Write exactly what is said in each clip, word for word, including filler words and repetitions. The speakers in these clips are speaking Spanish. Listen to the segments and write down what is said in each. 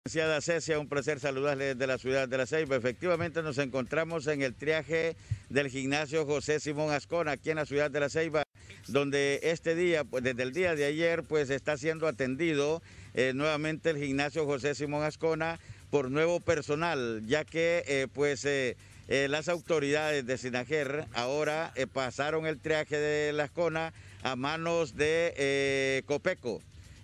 Licenciada Cecia, un placer saludarle desde la ciudad de La Ceiba. Efectivamente nos encontramos en el triaje del gimnasio José Simón Ascona, aquí en la ciudad de La Ceiba, donde este día, pues desde el día de ayer, pues está siendo atendido eh, nuevamente el gimnasio José Simón Ascona por nuevo personal, ya que eh, pues eh, eh, las autoridades de Sinajer ahora eh, pasaron el triaje de la Ascona a manos de eh, Copeco.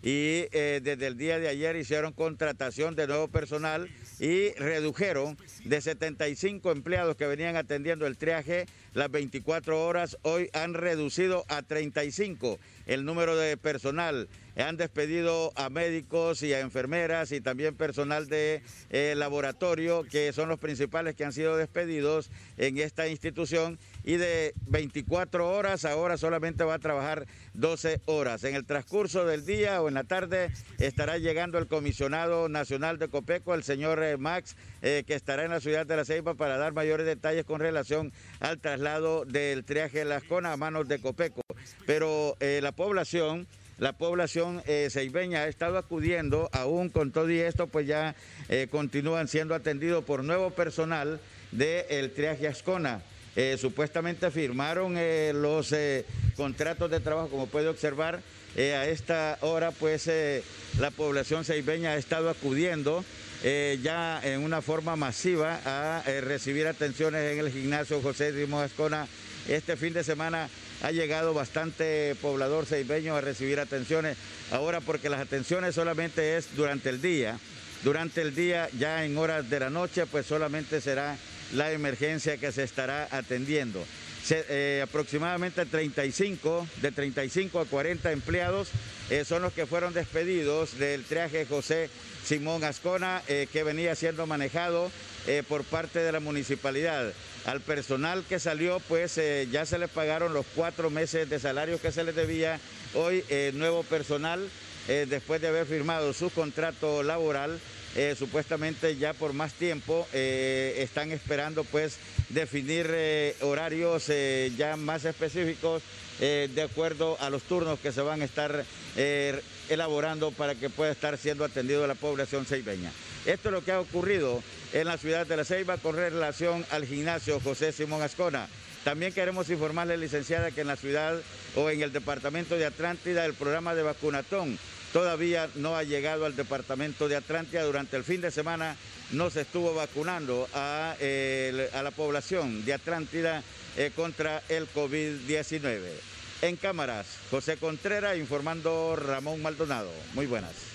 Y eh, desde el día de ayer hicieron contratación de nuevo personal y redujeron de setenta y cinco empleados que venían atendiendo el triaje las veinticuatro horas, hoy han reducido a treinta y cinco el número de personal. Han despedido a médicos y a enfermeras y también personal de eh, laboratorio, que son los principales que han sido despedidos en esta institución, y de veinticuatro horas ahora solamente va a trabajar doce horas. En el transcurso del día o en la tarde estará llegando el comisionado nacional de Copeco, el señor eh, Max, eh, que estará en la ciudad de La Ceiba para dar mayores detalles con relación al traslado del triaje de la Ascona a manos de Copeco. Pero eh, la población... La población eh, ceibeña ha estado acudiendo, aún con todo y esto, pues ya eh, continúan siendo atendidos por nuevo personal del triaje Ascona. Eh, supuestamente firmaron eh, los eh, contratos de trabajo, como puede observar. Eh, a esta hora, pues, eh, la población ceibeña ha estado acudiendo eh, ya en una forma masiva a eh, recibir atenciones en el gimnasio José Simón Ascona. Este fin de semana ha llegado bastante poblador ceibeño a recibir atenciones, ahora porque las atenciones solamente es durante el día. Durante el día, ya en horas de la noche, pues solamente será la emergencia que se estará atendiendo. Se, eh, aproximadamente treinta y cinco, de treinta y cinco a cuarenta empleados eh, son los que fueron despedidos del triaje José Simón Ascona, eh, que venía siendo manejado eh, por parte de la municipalidad. Al personal que salió, pues eh, ya se les pagaron los cuatro meses de salario que se les debía. Hoy eh, nuevo personal, eh, después de haber firmado su contrato laboral, Eh, supuestamente ya por más tiempo eh, están esperando pues definir eh, horarios eh, ya más específicos eh, de acuerdo a los turnos que se van a estar eh, elaborando para que pueda estar siendo atendido la población ceibeña. Esto es lo que ha ocurrido en la ciudad de La Ceiba con relación al gimnasio José Simón Ascona. También queremos informarle, licenciada, que en la ciudad o en el departamento de Atlántida el programa de vacunatón todavía no ha llegado al departamento de Atlántida. Durante el fin de semana no se estuvo vacunando a, eh, a la población de Atlántida eh, contra el COVID diecinueve. En cámaras, José Contreras informando, Ramón Maldonado. Muy buenas.